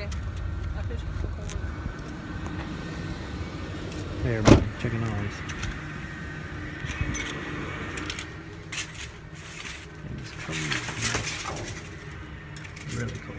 Okay. I fished before. Hey everybody, chicken Ollies. It is cold. Really cold.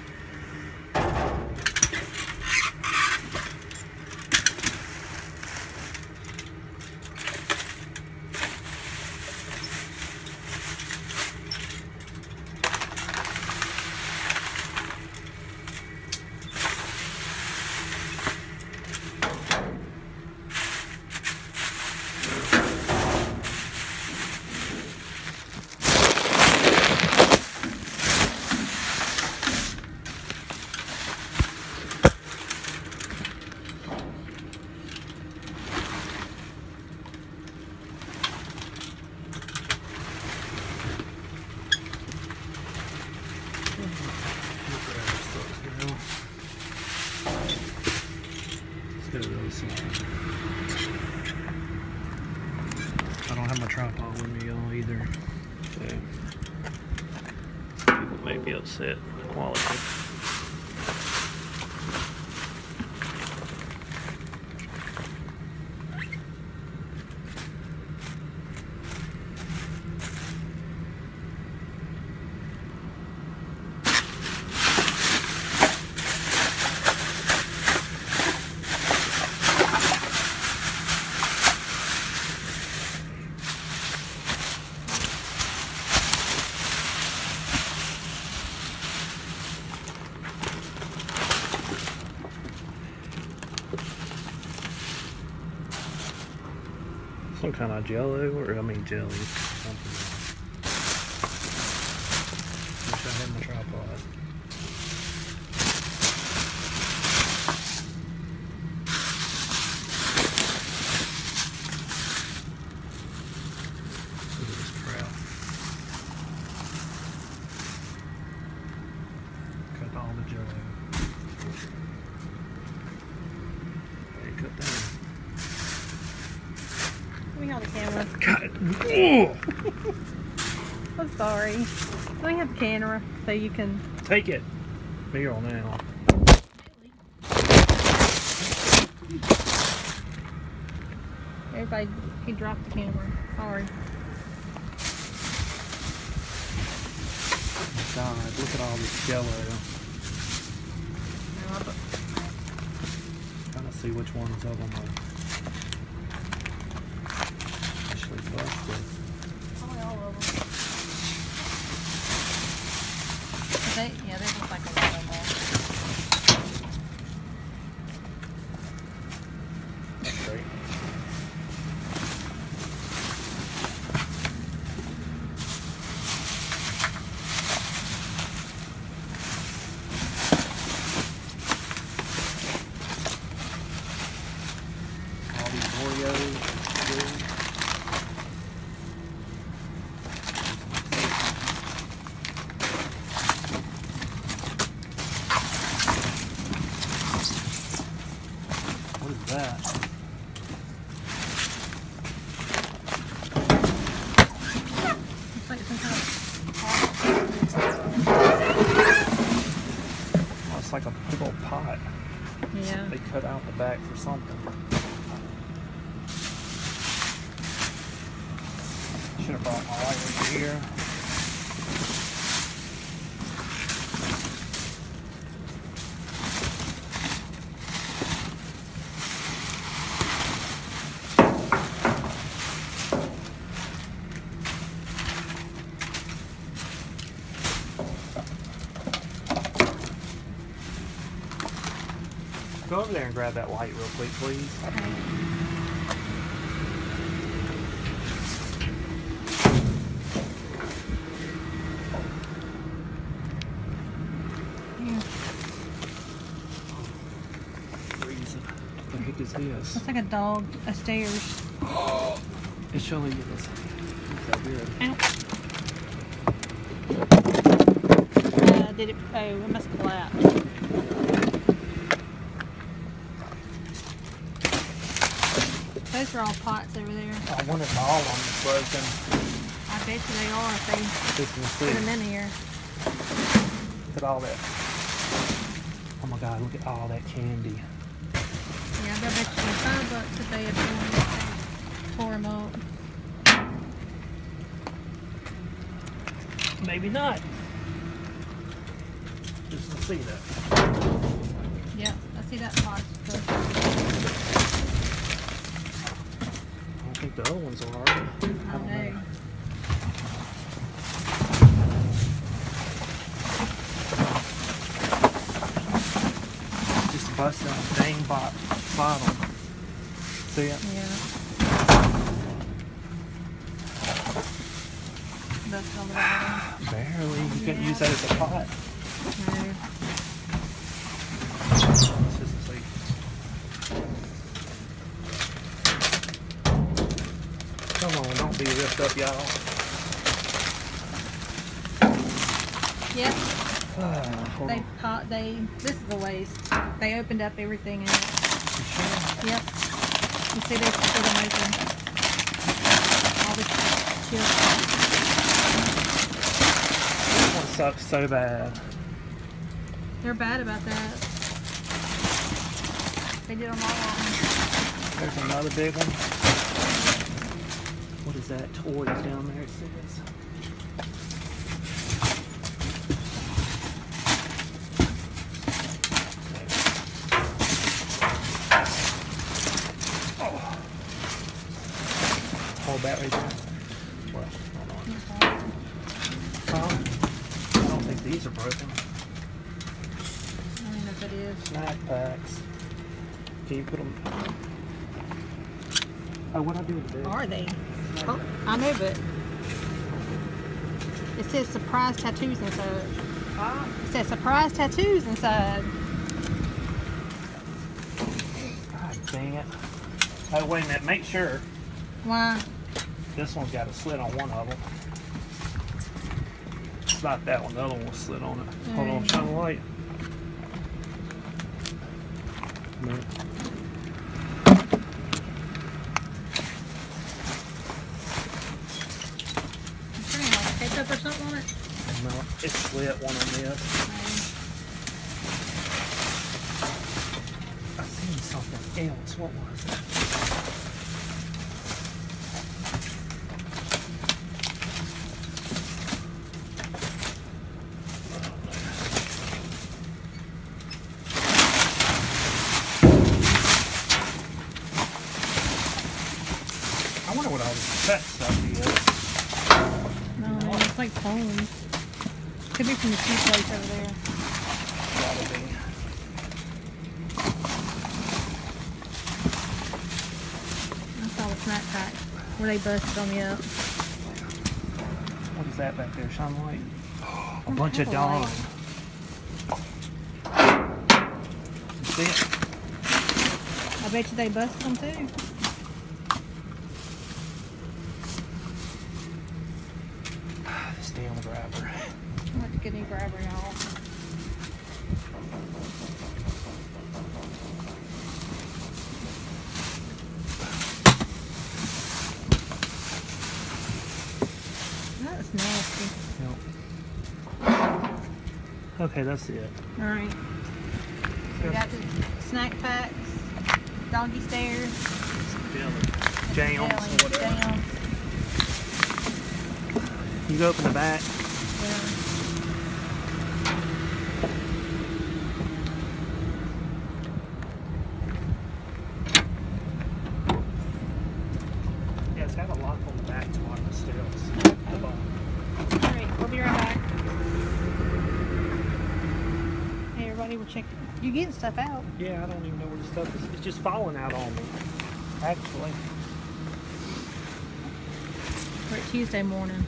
I don't have my tripod with me, y'all, either. So people may be upset with the quality. Some kind of jello, or I mean jelly, something else. Wish I had my tripod. Look at this crap. Cut all the jello. Hey, cut that. Let me hold the camera. God. I'm sorry. Let me have the camera so you can Take it. Be on now. Everybody, he dropped the camera. Sorry. God, look at all this jello. Trying to see which ones of them are actually busted. Probably all of them. Yeah, there's just like a lot of them. That's great. All these Oreos, dude. What is that? It's like some kind of Oh, it's like a big old pot. yeah. They cut out the back for something. Should have brought my light over here. Go over there and grab that light real quick, please. Okay. Yeah. Reason. What the heck is this? It's like a dog upstairs. It's showing you this. It's so good. Did it? Oh, it must have collapsed. Those are all pots over there. I wonder if all of them is broken. I bet you they are if they This put them in here. Look at all that. I'm my god, look at all that candy. Yeah, I bet you $5 if they had tore them up. Maybe not. Just to see that. Yeah, I see that pot. I don't think the other ones are, are they? I don't know. Just bust that dang bottle. See it? Yeah. That's on the bottom. Barely. You couldn't use that as a pot. No. It's just like... Come on, don't be ripped up, y'all. Yep. Hold on. This is a waste. They opened up everything in it. You sure? Yep. You see they split them open. All the chips. This one sucks so bad. They're bad about that. They did them all wrong. There's another big one. What is that? Toys down there, it says. Hold that right there. Well, hold on. I don't think these are broken. I don't know if it is. Snack packs. Can you put them? Oh, what I do with this? Are they? Oh, I know, but it says surprise tattoos inside. It says surprise tattoos inside. God dang it. Oh, wait a minute. Make sure. Why? This one's got a slit on one of them. It's not that one. The other one was slit on it. Hold on, shine the light. No. Ketchup or something on it? No, it's split one on this. I seen something else. What was it? I wonder what all this pet stuff is. No, it's like foam. Could be from the tea place over there. Gotta be. I saw the snack pack where they busted on me up. What is that back there? Shine the light. A bunch of Dawn. You see it? I bet you they busted them too. This damn grabber. I'll have to get a grabber, y'all. That's nasty. Yep. Okay, that's it. Alright. We got the snack packs, doggy stairs, Jams. jams. You go open the back. Yeah. Yeah, it's got a lock on the back to lock the stairs. The bottom. Alright, we'll be right back. Hey everybody, we're checking. You getting stuff out? Yeah, I don't even know where the stuff is. It's just falling out on me. Actually. We're at Tuesday morning.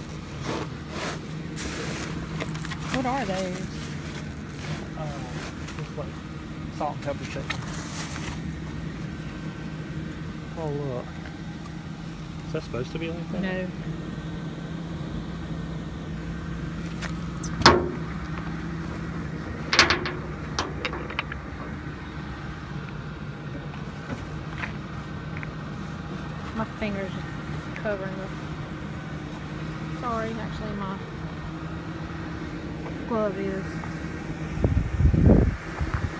What are those? Just like salt and pepper chicken. Oh look. Is that supposed to be like that? No. My fingers are covering the... Sorry, actually my glove is.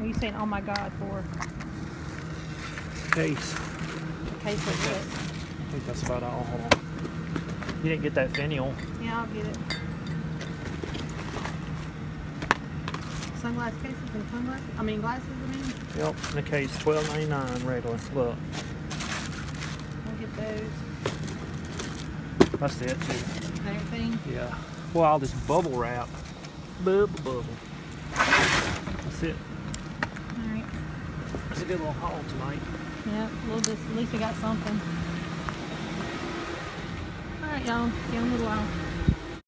are you saying, oh my God, for? Case. A case of what? I think that's about all. Hold on. You didn't get that finial. Yeah, I'll get it. Sunglass cases and sunglasses? I mean, glasses, I mean? Yep, in the case, $12.99 regular. Look. We'll get those. That's it, too. Everything? Yeah. Well, all this bubble wrap. Bubble. That's it. Alright. It's a good little haul tonight. Yeah, we'll just, at least we got something. Alright, y'all. See you in a little while.